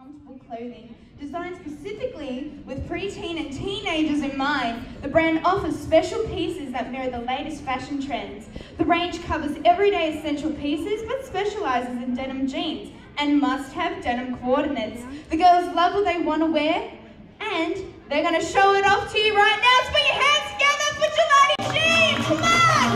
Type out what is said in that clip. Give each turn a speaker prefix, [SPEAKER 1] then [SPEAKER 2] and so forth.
[SPEAKER 1] comfortable clothing designed specifically with preteen and teenagers in mind. The brand offers special pieces that mirror the latest fashion trends. The range covers everyday essential pieces but specializes in denim jeans and must-have denim coordinates. The girls love what they want to wear and they're going to show it off to you right now. Let's put your hands together for Jelani Jeans. Come on!